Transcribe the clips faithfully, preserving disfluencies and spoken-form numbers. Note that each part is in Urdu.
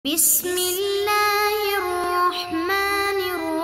بسم اللہ الرحمن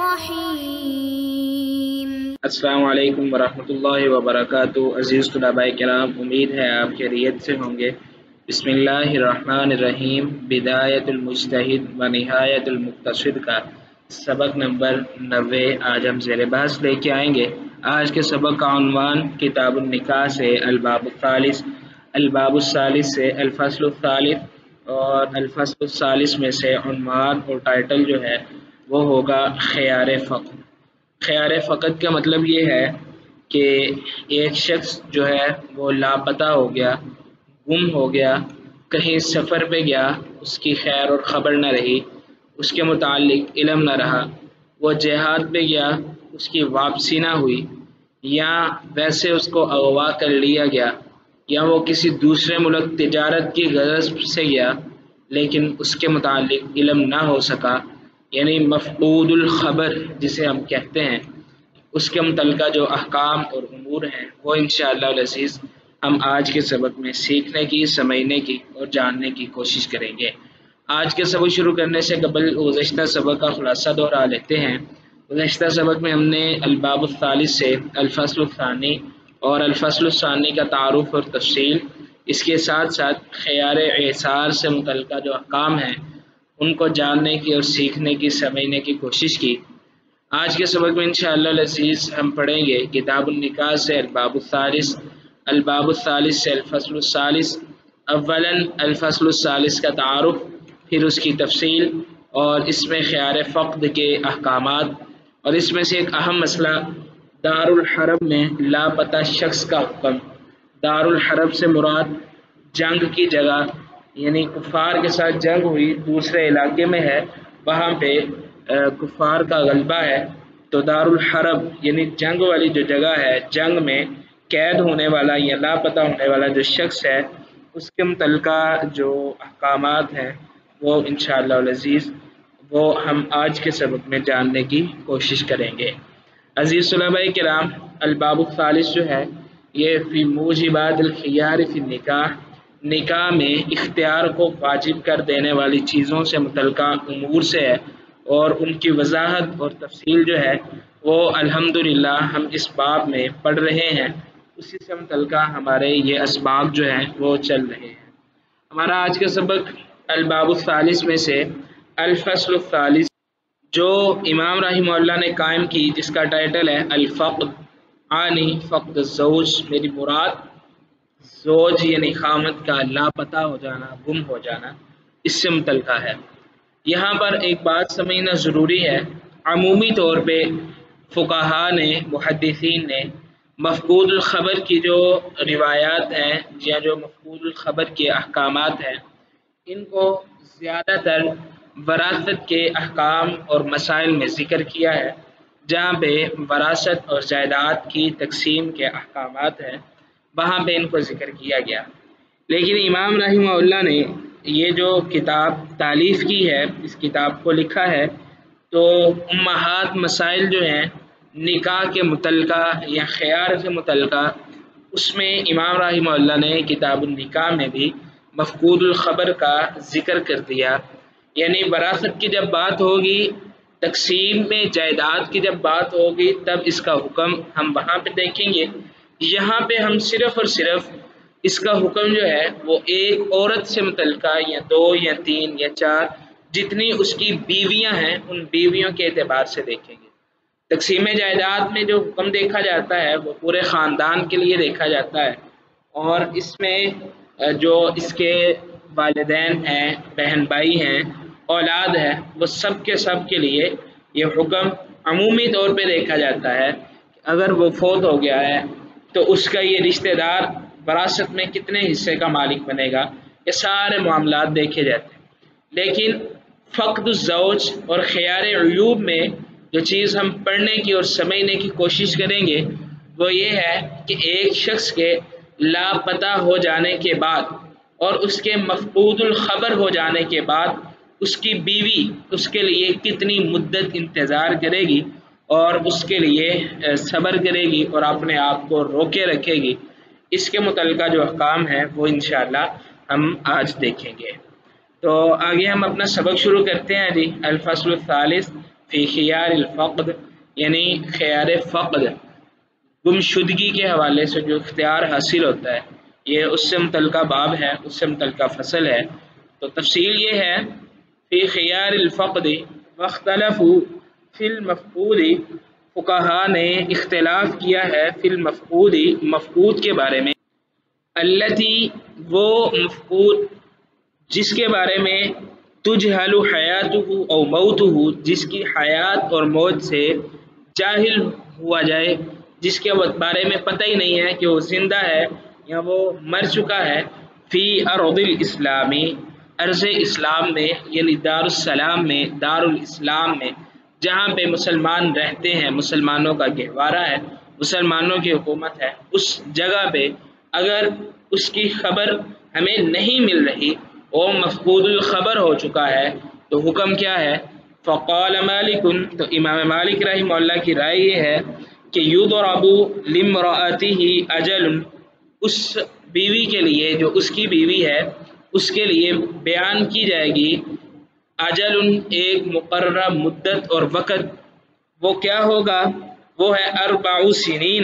الرحیم۔ السلام علیکم ورحمۃ اللہ وبرکاتہ۔ عزیز طلباء کرام، امید ہے آپ خیریت سے ہوں گے۔ بسم اللہ الرحمن الرحیم۔ بدایت المجتہد و نہایت المقتصد کا سبق نمبر نوے آج ہم زیر بحث لے کے آئیں گے۔ آج کے سبق کا عنوان کتاب النکاح سے الباب الثالث، الباب الثالث سے الفصل الثالث اور الفصل الثالث میں سے عنوان اور ٹائٹل جو ہے وہ ہوگا خیار فقد۔ خیار فقد کا مطلب یہ ہے کہ ایک شخص جو ہے وہ لاپتہ ہو گیا، گم ہو گیا، کہیں سفر پہ گیا، اس کی خیر اور خبر نہ رہی، اس کے متعلق علم نہ رہا، وہ جہاد پہ گیا، اس کی واپسی نہ ہوئی، یا ویسے اس کو اغوا کر لیا گیا، یا وہ کسی دوسرے ملک تجارت کی غرض سے گیا لیکن اس کے متعلق علم نہ ہو سکا، یعنی مفقود الخبر جسے ہم کہتے ہیں، اس کے متعلقہ جو احکام اور امور ہیں وہ انشاءاللہ العزیز ہم آج کے سبق میں سیکھنے کی، سمجھنے کی اور جاننے کی کوشش کریں گے۔ آج کے سبق شروع کرنے سے قبل گزشتہ سبق کا خلاصہ دوہرا لیتے ہیں۔ گزشتہ سبق میں ہم نے الباب الثالث سے الفصل الثانی اور الفصل الثانی کا تعارف اور تفصیل، اس کے ساتھ ساتھ خیار اعصار سے متعلقہ جو احکام ہیں ان کو جاننے کی اور سیکھنے کی، سمجھنے کی کوشش کی۔ آج کے سبق میں انشاءاللہ العزیز ہم پڑھیں گے کتاب النکاح سے الباب الثالث، الباب الثالث سے الفصل الثالث۔ اولاً الفصل الثالث کا تعارف، پھر اس کی تفصیل اور اس میں خیار فقد کے احکامات، اور اس میں سے ایک اہم مسئلہ دار الحرب میں لاپتہ شخص کا حکم۔ دار الحرب سے مراد جنگ کی جگہ، یعنی کفار کے ساتھ جنگ ہوئی، دوسرے علاقے میں ہے، وہاں پہ کفار کا غلبہ ہے، تو دار الحرب یعنی جنگ والی جو جگہ ہے، جنگ میں قید ہونے والا یا لاپتہ ہونے والا جو شخص ہے، اس کے متعلقہ جو احکامات ہیں وہ انشاءاللہ العزیز وہ ہم آج کے سبق میں جاننے کی کوشش کریں گے۔ عزیز طلباء کرام، الباب الثالث جو ہے یہ فی موجبات الخیار فی النکاح، نکاح میں اختیار کو واجب کر دینے والی چیزوں سے متعلقہ امور سے ہے، اور ان کی وضاحت اور تفصیل جو ہے وہ الحمدللہ ہم اس باب میں پڑھ رہے ہیں، اسی سے متعلقہ ہمارے یہ اسباب جو ہیں وہ چل رہے ہیں۔ ہمارا آج کا سبق الباب الثالث میں سے الفصل الثالث جو امام رحمہ اللہ نے قائم کی، جس کا ٹائٹل ہے الفقد، آنی فقد الزوج، میری مراد زوج یعنی خامد کا لاپتہ ہو جانا، گم ہو جانا، اس سے متعلقہ ہے۔ یہاں پر ایک بات سمجھنا ضروری ہے، عمومی طور پہ فقہا نے، محدثین نے مفقود الخبر کی جو روایات ہیں یا جو مفقود الخبر کے احکامات ہیں، ان کو زیادہ تر وراثت کے احکام اور مسائل میں ذکر کیا ہے، جہاں پہ وراثت اور جائیداد کی تقسیم کے احکامات ہیں وہاں پہ ان کو ذکر کیا گیا۔ لیکن امام رحمہ اللہ نے یہ جو کتاب تالیف کی ہے، اس کتاب کو لکھا ہے، تو امہات مسائل جو ہیں نکاح کے متعلقہ یا خیار سے متعلقہ، اس میں امام رحمہ اللہ نے کتاب النکاح میں بھی مفقود الخبر کا ذکر کر دیا، یعنی وراثت کی جب بات ہوگی، تقسیم میں جائیداد کی جب بات ہوگی، تب اس کا حکم ہم وہاں پہ دیکھیں گے۔ یہاں پہ ہم صرف اور صرف اس کا حکم جو ہے وہ ایک عورت سے متعلقہ یا دو یا تین یا چار جتنی اس کی بیویاں ہیں ان بیویوں کے اعتبار سے دیکھیں گے۔ تقسیم جائیداد میں جو حکم دیکھا جاتا ہے وہ پورے خاندان کے لیے دیکھا جاتا ہے، اور اس میں جو اس کے والدین ہیں، بہن بھائی ہیں، اولاد ہے، وہ سب کے سب کے لیے یہ حکم عمومی طور پہ دیکھا جاتا ہے کہ اگر وہ فوت ہو گیا ہے تو اس کا یہ رشتہ دار وراثت میں کتنے حصے کا مالک بنے گا، یہ سارے معاملات دیکھے جاتے ہیں۔ لیکن فقد الزوج اور خیار عیوب میں جو چیز ہم پڑھنے کی اور سمجھنے کی کوشش کریں گے وہ یہ ہے کہ ایک شخص کے لاپتہ ہو جانے کے بعد اور اس کے مفقود الخبر ہو جانے کے بعد اس کی بیوی اس کے لیے کتنی مدت انتظار کرے گی اور اس کے لیے صبر کرے گی اور اپنے آپ کو روکے رکھے گی، اس کے متعلقہ جو احکام ہیں وہ انشاءاللہ ہم آج دیکھیں گے۔ تو آگے ہم اپنا سبق شروع کرتے ہیں جی. الفصل الثالث فی خیار الفقد، یعنی خیار فقد، گمشدگی کے حوالے سے جو اختیار حاصل ہوتا ہے، یہ اس سے متعلقہ باب ہے، اس سے متعلقہ فصل ہے. تو تفصیل یہ ہے فی خیار الفقد واختلفوا فی المفقود، فقہا نے اختلاف کیا ہے فی المفقود، مفقود کے بارے میں، التی وہ مفقود جس کے بارے میں تجہل حیاتہ او موتہ، جس کی حیات اور موت سے جاہل ہوا جائے، جس کے بارے میں پتہ ہی نہیں ہے کہ وہ زندہ ہے یا وہ مر چکا ہے. فی ارض الاسلامی، ارض اسلام میں، یعنی دار السلام میں، دار الاسلام میں، جہاں پہ مسلمان رہتے ہیں، مسلمانوں کا گہوارہ ہے، مسلمانوں کی حکومت ہے، اس جگہ پہ اگر اس کی خبر ہمیں نہیں مل رہی، وہ مفقود الخبر ہو چکا ہے، تو حکم کیا ہے؟ فقال مالک، تو امام مالک رحمہ اللہ کی رائے یہ ہے کہ یضرب لامرأته اجل، اس بیوی کے لیے جو اس کی بیوی ہے اس کے لیے بیان کی جائے گی اجل، ایک مقررہ مدت اور وقت. وہ کیا ہوگا؟ وہ ہے اربع سنین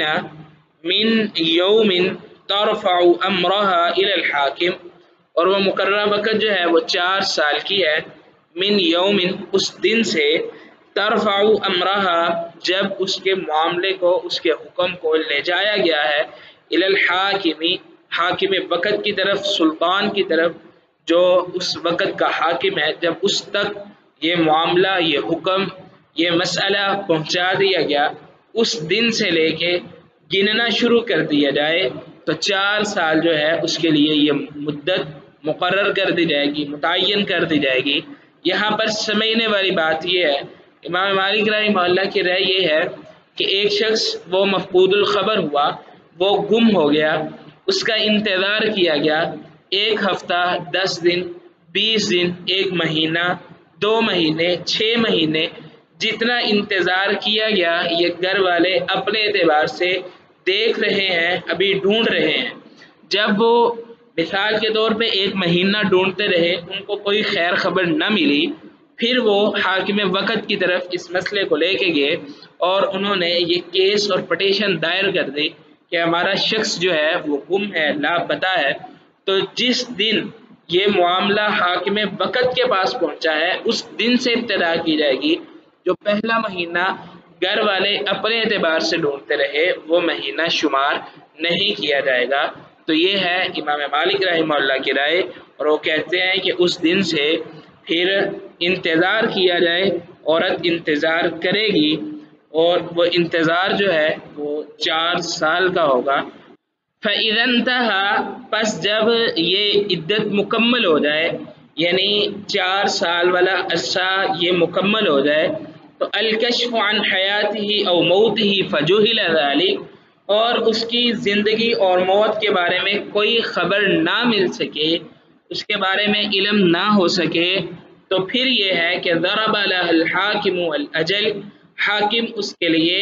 من یوم ترفع امرها الى الحاکم، اور وہ مقررہ وقت جو ہے وہ چار سال کی ہے، من یوم، اس دن سے، ترفع امرها، جب اس کے معاملے کو، اس کے حکم کو لے جایا گیا ہے الی الحاکم، حاکم وقت کی طرف، سلطان کی طرف، جو اس وقت کا حاکم ہے، جب اس تک یہ معاملہ، یہ حکم، یہ مسئلہ پہنچا دیا گیا، اس دن سے لے کے گننا شروع کر دیا جائے، تو چار سال جو ہے اس کے لیے یہ مدت مقرر کر دی جائے گی، متعین کر دی جائے گی. یہاں پر سمجھنے والی بات یہ ہے، امام مالک رحمہ اللہ کی رائے یہ ہے کہ ایک شخص وہ مفقود الخبر ہوا، وہ گم ہو گیا، اس کا انتظار کیا گیا، ایک ہفتہ، دس دن، بیس دن، ایک مہینہ، دو مہینے، چھ مہینے، جتنا انتظار کیا گیا، یہ گھر والے اپنے اعتبار سے دیکھ رہے ہیں، ابھی ڈھونڈ رہے ہیں. جب وہ مثال کے طور پہ ایک مہینہ ڈھونڈتے رہے، ان کو کوئی خیر خبر نہ ملی، پھر وہ حاکم وقت کی طرف اس مسئلے کو لے کے گئے اور انہوں نے یہ کیس اور پٹیشن دائر کر دی کہ ہمارا شخص جو ہے وہ گم ہے، لاپتہ ہے. تو جس دن یہ معاملہ حاکم وقت کے پاس پہنچا ہے، اس دن سے ابتدا کی جائے گی. جو پہلا مہینہ گھر والے اپنے اعتبار سے ڈھونڈتے رہے، وہ مہینہ شمار نہیں کیا جائے گا. تو یہ ہے امام مالک رحمہ اللہ کی رائے، اور وہ کہتے ہیں کہ اس دن سے پھر انتظار کیا جائے، عورت انتظار کرے گی، اور وہ انتظار جو ہے وہ چار سال کا ہوگا. فَإِذَا انْتَهَا، پس جب یہ عدت مکمل ہو جائے، یعنی چار سال والا عرصہ یہ مکمل ہو جائے، تو الکشف عن حیاتہ او موتہ فجہل ذلک، اور اس کی زندگی اور موت کے بارے میں کوئی خبر نہ مل سکے، اس کے بارے میں علم نہ ہو سکے، تو پھر یہ ہے کہ ضرب لها الحاکم الاجل، حاکم اس کے لیے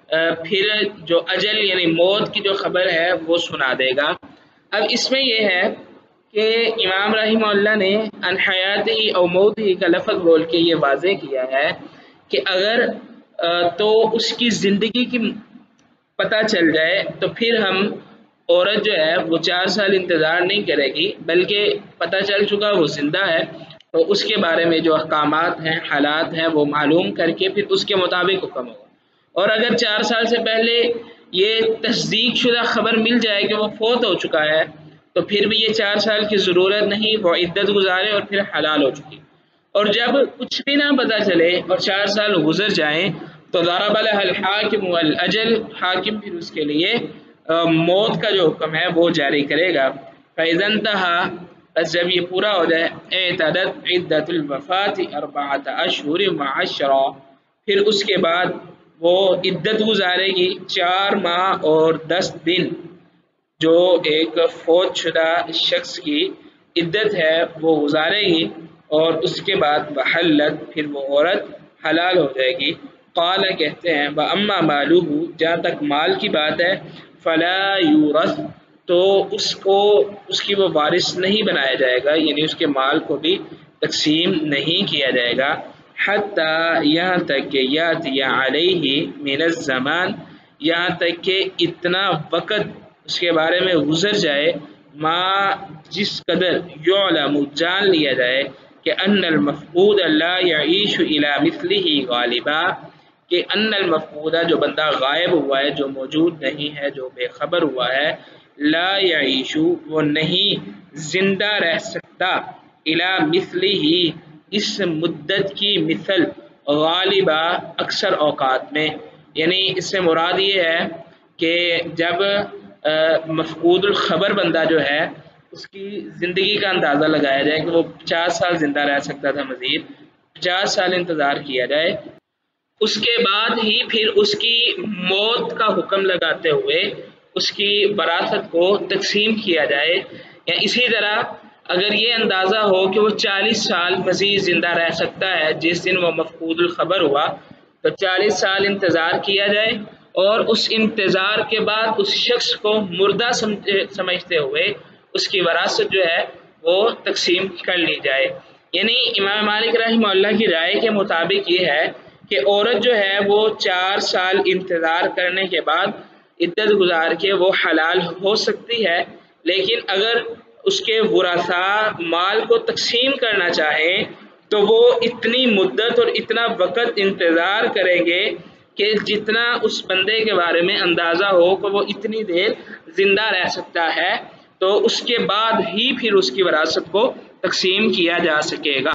پھر جو اجل یعنی موت کی جو خبر ہے وہ سنا دے گا. اب اس میں یہ ہے کہ امام رحمہ اللہ نے ان حیاتہ او موتہ کا لفظ بول کے یہ واضح کیا ہے کہ اگر تو اس کی زندگی کی پتہ چل جائے تو پھر ہم عورت جو ہے وہ چار سال انتظار نہیں کرے گی، بلکہ پتہ چل چکا وہ زندہ ہے، تو اس کے بارے میں جو احکامات ہیں، حالات ہیں، وہ معلوم کر کے پھر اس کے مطابق حکم ہوگا. اور اگر چار سال سے پہلے یہ تصدیق شدہ خبر مل جائے کہ وہ فوت ہو چکا ہے، تو پھر بھی یہ چار سال کی ضرورت نہیں، وہ عدت گزارے اور پھر حلال ہو چکی. اور جب کچھ بھی نہ پتہ چلے اور چار سال گزر جائیں تو ضرب لها الحاکم الاجل، حاکم پھر اس کے لیے موت کا جو حکم ہے وہ جاری کرے گا. فَإِذَا انْتَهَا، بس جب یہ پورا ہو جائے، اعتدت عدت الوفات اربعۃ اشہر وعشرہ، پھر اس کے بعد وہ عدت گزارے گی چار ماہ اور دس دن. جو ایک فوت شدہ شخص کی عدت ہے وہ گزارے گی، اور اس کے بعد بحلت، پھر وہ عورت حلال ہو جائے گی. قال، کہتے ہیں، وَأَمَّا مَالُهُ، جہاں تک مال کی بات ہے، فَلَا يُورَث، تو اس کو اس کی وہ وارث نہیں بنایا جائے گا، یعنی اس کے مال کو بھی تقسیم نہیں کیا جائے گا، حتیٰ یہاں تک کہ یاتی علیہ من الزمان، یہاں تک کہ اتنا وقت اس کے بارے میں گزر جائے، ما جس قدر یعلم جان لیا جائے کہ ان المفقود لا یعیش الی مثلہ غالبا، کہ ان المفقودہ جو بندہ غائب ہوا ہے، جو موجود نہیں ہے، جو بے خبر ہوا ہے، لا یعیش وہ نہیں زندہ رہ سکتا، الی مثلہ اس مدت کی مثل، غالبا اکثر اوقات میں، یعنی اس سے مراد یہ ہے کہ جب مفقود الخبر بندہ جو ہے اس کی زندگی کا اندازہ لگایا جائے کہ وہ پچاس سال زندہ رہ سکتا تھا، مزید پچاس سال انتظار کیا جائے، اس کے بعد ہی پھر اس کی موت کا حکم لگاتے ہوئے اس کی وراثت کو تقسیم کیا جائے، یا اسی طرح اگر یہ اندازہ ہو کہ وہ چالیس سال مزید زندہ رہ سکتا ہے جس دن وہ مفقود الخبر ہوا، تو چالیس سال انتظار کیا جائے اور اس انتظار کے بعد اس شخص کو مردہ سمجھتے ہوئے اس کی وراثت جو ہے وہ تقسیم کر لی جائے۔ یعنی امام مالک رحمہ اللہ کی رائے کے مطابق یہ ہے کہ عورت جو ہے وہ چار سال انتظار کرنے کے بعد عدت گزار کے وہ حلال ہو سکتی ہے، لیکن اگر اس کے ورثاء مال کو تقسیم کرنا چاہیں تو وہ اتنی مدت اور اتنا وقت انتظار کریں گے کہ جتنا اس بندے کے بارے میں اندازہ ہو کہ وہ اتنی دیر زندہ رہ سکتا ہے، تو اس کے بعد ہی پھر اس کی وراثت کو تقسیم کیا جا سکے گا۔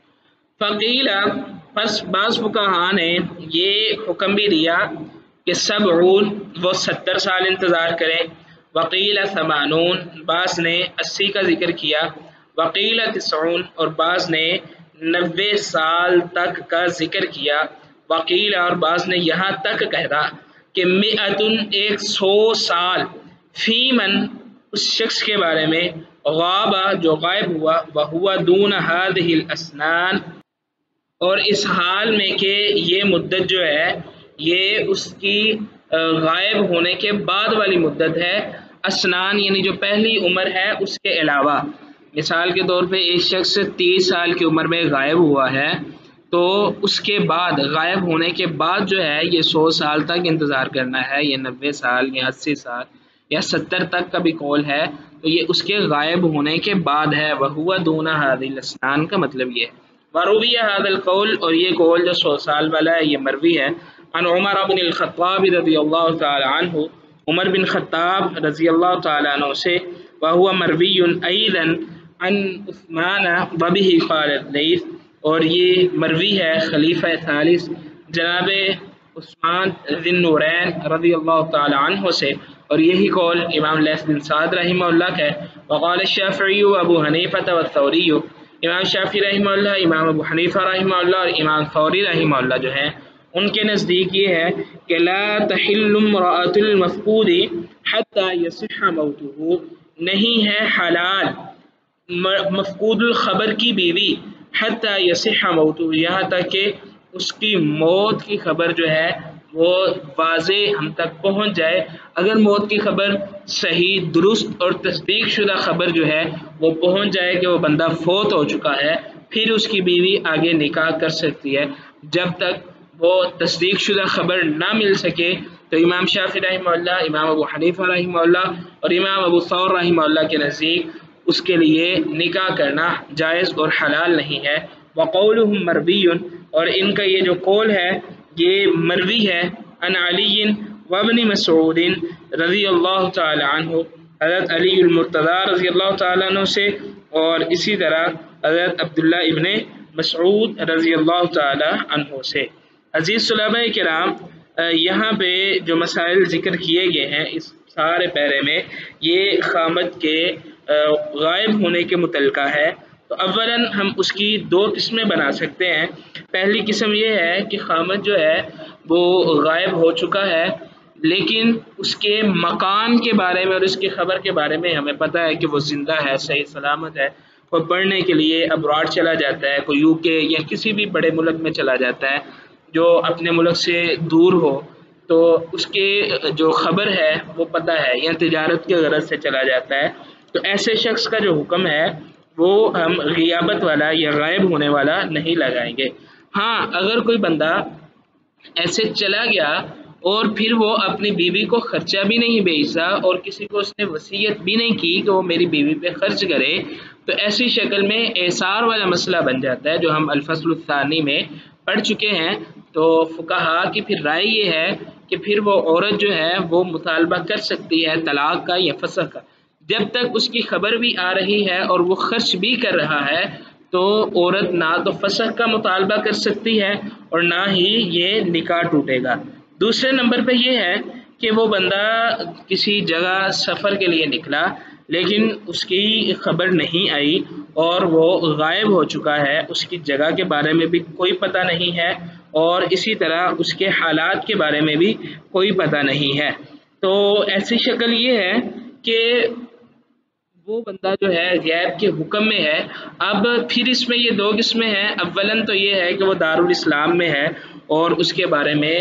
فقیلا، پس بعض فقہاء نے یہ حکم بھی دیا کہ سبعون وہ ستر سال انتظار کریں، وقیل ثمانون بعض نے اسی کا ذکر کیا، وقیل تسعون اور بعض نے نوے سال تک کا ذکر کیا، وقیل اور بعض نے یہاں تک کہا کہ مئتن ایک سو سال، فی من اس شخص کے بارے میں، غابہ جو غائب ہوا، وہوا دون هذه الاسنان اور اس حال میں کہ یہ مدت جو ہے یہ اس کی غائب ہونے کے بعد والی مدت ہے، اسنان یعنی جو پہلی عمر ہے اس کے علاوہ۔ مثال کے طور پہ ایک شخص تیس سال کی عمر میں غائب ہوا ہے تو اس کے بعد غائب ہونے کے بعد جو ہے یہ سو سال تک انتظار کرنا ہے، یا نوے سال یا اسی سال یا ستر تک کا بھی قول ہے، تو یہ اس کے غائب ہونے کے بعد ہے، وہوا دون هذه الاسنان کا مطلب یہ ہے۔ مروی هذا القول اور یہ قول جو سو سال والا ہے یہ مروی ہے عن عمر بن الخطاب رضی اللہ تعالی عنہ، عمر بن خطاب رضی اللہ تعالی عنہ سے، وہو مروی ایضا عن عثمان وبه قال اللیث اور یہ مروی ہے خلیفہ ثالث جناب عثمان ذی النورین رضی اللہ تعالی عنہ سے، اور یہی قول امام لیث بن سعد رحمہ اللہ کا ہے۔ وقال الشافعی ابو حنیفہ والثوری، امام شافعی رحمہ اللہ، امام ابو حنیفہ رحمہ اللہ اور امام ثوری رحمہ اللہ جو ہیں ان کے نزدیک یہ ہے کہ لا تحل امرأة المفقود حتی یصح موتہ، نہیں ہے حلال مفقود الخبر کی بیوی حتی یصح موتہ، یہاں تک کہ اس کی موت کی خبر جو ہے وہ واضح ہم تک پہنچ جائے۔ اگر موت کی خبر صحیح درست اور تصدیق شدہ خبر جو ہے وہ پہنچ جائے کہ وہ بندہ فوت ہو چکا ہے، پھر اس کی بیوی آگے نکاح کر سکتی ہے۔ جب تک وہ تصدیق شدہ خبر نہ مل سکے تو امام شافعی رحمہ اللہ، امام ابو حنیفہ رحمہ اللہ اور امام ابو ثور رحمہ اللہ کے نزدیک اس کے لیے نکاح کرنا جائز اور حلال نہیں ہے۔ وقولہم مروی اور ان کا یہ جو قول ہے یہ مروی ہے عن علی وابن مسعود رضی اللہ تعالی عنہ، حضرت علی المرتضی رضی اللہ تعالی عنہ سے، اور اسی طرح حضرت عبداللہ ابن مسعود رضی اللہ تعالی عنہ سے۔ عزیز طلباء کرام، یہاں پہ جو مسائل ذکر کیے گئے ہیں اس سارے پیرے میں یہ خامد کے غائب ہونے کے متعلقہ ہے۔ تو اولاً ہم اس کی دو قسمیں بنا سکتے ہیں۔ پہلی قسم یہ ہے کہ خامد جو ہے وہ غائب ہو چکا ہے لیکن اس کے مکان کے بارے میں اور اس کی خبر کے بارے میں ہمیں پتہ ہے کہ وہ زندہ ہے، صحیح سلامت ہے، کوئی پڑھنے کے لیے ابراڈ چلا جاتا ہے، کوئی یو کے یا کسی بھی بڑے ملک میں چلا جاتا ہے جو اپنے ملک سے دور ہو، تو اس کے جو خبر ہے وہ پتہ ہے یا تجارت کے غرض سے چلا جاتا ہے، تو ایسے شخص کا جو حکم ہے وہ ہم غیابت والا یا غائب ہونے والا نہیں لگائیں گے۔ ہاں اگر کوئی بندہ ایسے چلا گیا اور پھر وہ اپنی بیوی کو خرچہ بھی نہیں بھیجتا اور کسی کو اس نے وصیت بھی نہیں کی کہ وہ میری بیوی پہ خرچ کرے، تو ایسی شکل میں اعصار والا مسئلہ بن جاتا ہے جو ہم الفصل الثانی میں پڑھ چکے ہیں۔ تو فقہا کی پھر رائے یہ ہے کہ پھر وہ عورت جو ہے وہ مطالبہ کر سکتی ہے طلاق کا یا فسخ کا، جب تک اس کی خبر بھی آ رہی ہے اور وہ خرچ بھی کر رہا ہے تو عورت نہ تو فسخ کا مطالبہ کر سکتی ہے اور نہ ہی یہ نکاح ٹوٹے گا۔ دوسرے نمبر پہ یہ ہے کہ وہ بندہ کسی جگہ سفر کے لیے نکلا لیکن اس کی خبر نہیں آئی اور وہ غائب ہو چکا ہے، اس کی جگہ کے بارے میں بھی کوئی پتہ نہیں ہے اور اسی طرح اس کے حالات کے بارے میں بھی کوئی پتہ نہیں ہے، تو ایسی شکل یہ ہے کہ وہ بندہ جو ہے غیب کے حکم میں ہے۔ اب پھر اس میں یہ دو قسمیں ہیں، اولاً تو یہ ہے کہ وہ دارالاسلام میں ہے اور اس کے بارے میں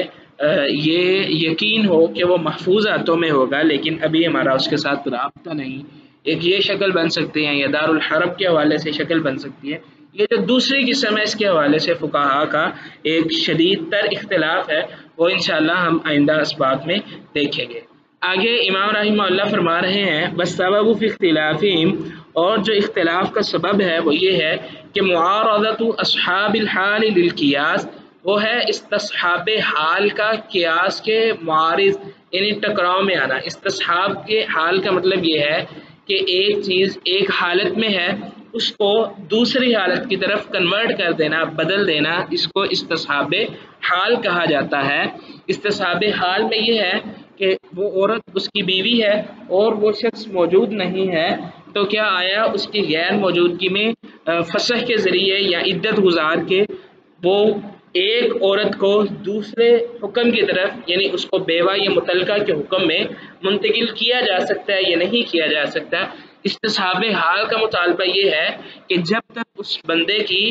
یہ یقین ہو کہ وہ محفوظ ہاتھوں میں ہوگا لیکن ابھی ہمارا اس کے ساتھ رابطہ نہیں، ایک یہ شکل بن سکتی ہے، یا دارالحرب کے حوالے سے شکل بن سکتی ہے۔ یہ جو دوسری قسم ہے اس کے حوالے سے فقہا کا ایک شدید تر اختلاف ہے، وہ انشاءاللہ ہم آئندہ اسباق میں دیکھیں گے۔ آگے امام رحمہ اللہ فرما رہے ہیں بسبب فی اختلافہم، اور جو اختلاف کا سبب ہے وہ یہ ہے کہ معارضۃ اصحاب الحال للقیاس، وہ ہے استصحاب حال کا قیاس کے معارض یعنی ٹکراؤ میں آنا۔ استصحاب کے حال کا مطلب یہ ہے کہ ایک چیز ایک حالت میں ہے اس کو دوسری حالت کی طرف کنورٹ کر دینا، بدل دینا، اس کو استصحاب حال کہا جاتا ہے۔ استصحاب حال میں یہ ہے کہ وہ عورت اس کی بیوی ہے اور وہ شخص موجود نہیں ہے، تو کیا آیا اس کی غیر موجودگی میں فسخ کے ذریعے یا عدت گزار کے وہ ایک عورت کو دوسرے حکم کی طرف یعنی اس کو بیوہ یا مطلقہ کے حکم میں منتقل کیا جا سکتا ہے یا نہیں کیا جا سکتا۔ استصحاب حال کا مطالبہ یہ ہے کہ جب تک اس بندے کی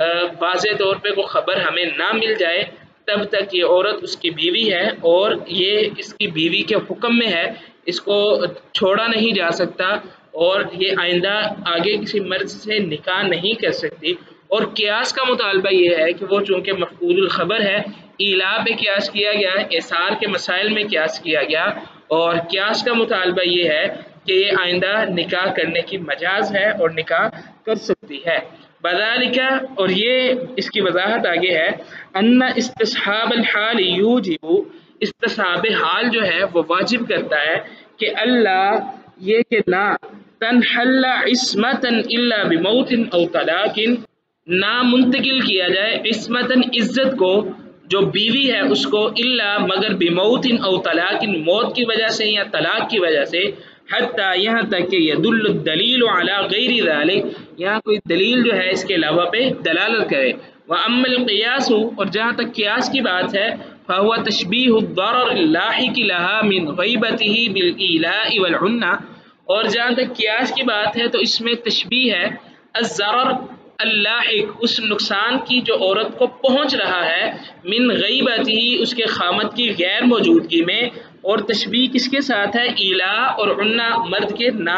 واضح طور پہ کوئی خبر ہمیں نہ مل جائے تب تک یہ عورت اس کی بیوی ہے اور یہ اس کی بیوی کے حکم میں ہے، اس کو چھوڑا نہیں جا سکتا اور یہ آئندہ آگے کسی مرد سے نکاح نہیں کر سکتی۔ اور قیاس کا مطالبہ یہ ہے کہ وہ چونکہ مفقود الخبر ہے، ایلا پہ قیاس کیا گیا، اعصار کے مسائل میں قیاس کیا گیا، اور قیاس کا مطالبہ یہ ہے کہ یہ آئندہ نکاح کرنے کی مجاز ہے اور نکاح کر سکتی ہے۔ بذالک، اور یہ اس کی وضاحت آگے ہے، ان استصحاب الحال یوجب، استصحاب حال جو ہے وہ واجب کرتا ہے کہ اللہ یہ کہ نہ تنحل عصمتا الا بموت او طلاق، نہ منتقل کیا جائے عصمتا عزت کو جو بیوی ہے اس کو، الا مگر بموت او طلاق، موت کی وجہ سے یا طلاق کی وجہ سے، حتی یہاں تک کہ یدل الدلیل علی غیر ذلک، یہاں کوئی دلیل جو ہے اس کے علاوہ پہ دلالت کرے۔ وَأَمَّا الْقِيَاسُ، اور جہاں تک قیاس کی بات ہے، فَهُوَ تَشْبِيهُ الضَّرَرِ اللاحق لها من غیبته بالإيلاء والعنة، اور جہاں تک قیاس کی بات ہے تو اس میں تشبیہ ہے الضرر اللاحق، اس نقصان کی جو عورت کو پہنچ رہا ہے، من غیبتہ، اس کے خامد کی غیر موجودگی میں، اور تشبیہ کس کے ساتھ ہے؟ ایلا اور عنہ، مرد کے نا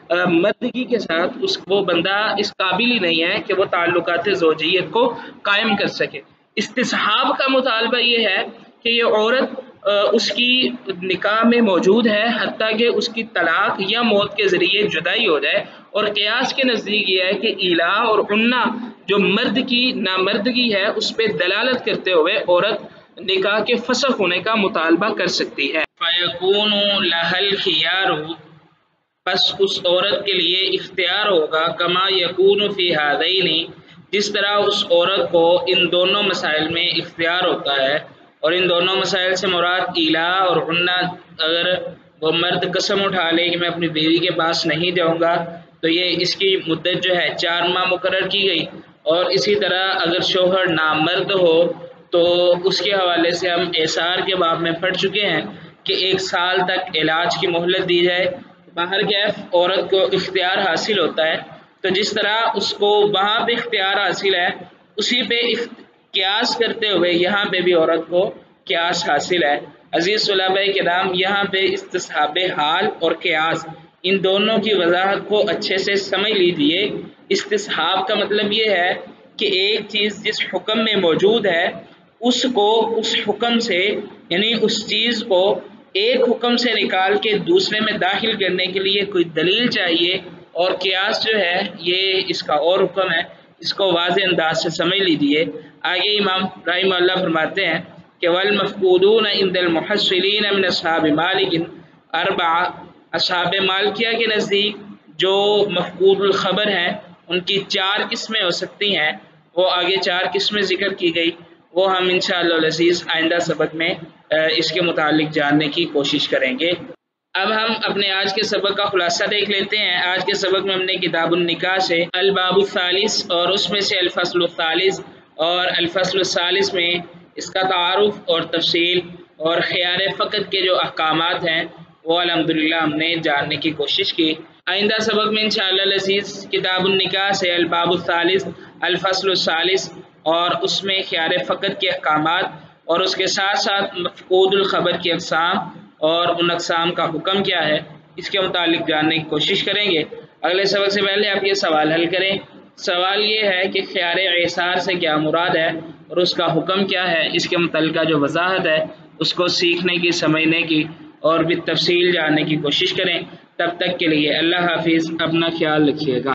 مردگی کے ساتھ، اس وہ بندہ اس قابل ہی نہیں ہے کہ وہ تعلقات زوجیت کو قائم کر سکے۔ استصحاب کا مطالبہ یہ ہے کہ یہ عورت اس کی نکاح میں موجود ہے حتیٰ کہ اس کی طلاق یا موت کے ذریعے جدائی ہو جائے، اور قیاس کے نزدیک یہ ہے کہ ایلا اور عنہ جو مرد کی نامردگی ہے اس پہ دلالت کرتے ہوئے عورت نکاح کے فسخ ہونے کا مطالبہ کر سکتی ہے۔ فَيَكُونُ لَهَا الْخِيَارُ، پس اس عورت کے لیے اختیار ہوگا، کما یکون فی ہذین، جس طرح اس عورت کو ان دونوں مسائل میں اختیار ہوتا ہے، اور ان دونوں مسائل سے مراد ایلا اور عنہ، اگر وہ مرد قسم اٹھا لے کہ میں اپنی بیوی کے پاس نہیں جاؤں گا تو یہ اس کی مدت جو ہے چار ماہ مقرر کی گئی، اور اسی طرح اگر شوہر نامرد ہو تو اس کے حوالے سے ہم اعصار کے باب میں پڑھ چکے ہیں کہ ایک سال تک علاج کی مہلت دی جائے۔ باہر کیف عورت کو اختیار حاصل ہوتا ہے، تو جس طرح اس کو وہاں پہ اختیار حاصل ہے اسی پہ قیاس کرتے ہوئے یہاں پہ بھی عورت کو قیاس حاصل ہے۔ عزیز طلباء کرام، یہاں پہ استصحاب حال اور قیاس ان دونوں کی وضاحت کو اچھے سے سمجھ لیجیے۔ استصحاب کا مطلب یہ ہے کہ ایک چیز جس حکم میں موجود ہے اس کو اس حکم سے، یعنی اس چیز کو ایک حکم سے نکال کے دوسرے میں داخل کرنے کے لیے کوئی دلیل چاہیے، اور قیاس جو ہے یہ اس کا اور حکم ہے، اس کو واضح انداز سے سمجھ لیجیے۔ آگے امام رحمہ اللہ فرماتے ہیں کہ والمفقودون عند المحصلین من اصحاب مالک اربعہ، اصحاب مالکیہ کے نزدیک جو مفقود الخبر ہیں ان کی چار قسمیں ہو سکتی ہیں، وہ آگے چار قسمیں ذکر کی گئی، وہ ہم انشاءاللہ العزیز آئندہ سبق میں اس کے متعلق جاننے کی کوشش کریں گے۔ اب ہم اپنے آج کے سبق کا خلاصہ دیکھ لیتے ہیں۔ آج کے سبق میں ہم نے کتاب النکاح سے الباب الثالث اور اس میں سے الفصل الثالث اور الفصل الثالث میں اس کا تعارف اور تفصیل اور خیار فقط کے جو احکامات ہیں وہ الحمدللہ ہم نے جاننے کی کوشش کی۔ آئندہ سبق میں انشاءاللہ العزیز کتاب النکاح سے الباب الثالث، الفصل الثالث اور اس میں خیار فقط کے احکامات اور اس کے ساتھ ساتھ مفقود الخبر کی اقسام اور ان اقسام کا حکم کیا ہے اس کے متعلق جاننے کی کوشش کریں گے۔ اگلے سبق سے پہلے آپ یہ سوال حل کریں۔ سوال یہ ہے کہ خیار اعصار سے کیا مراد ہے اور اس کا حکم کیا ہے، اس کے متعلقہ جو وضاحت ہے اس کو سیکھنے کی، سمجھنے کی اور بالتفصیل جاننے کی کوشش کریں۔ تب تک کے لیے اللہ حافظ، اپنا خیال رکھیے گا۔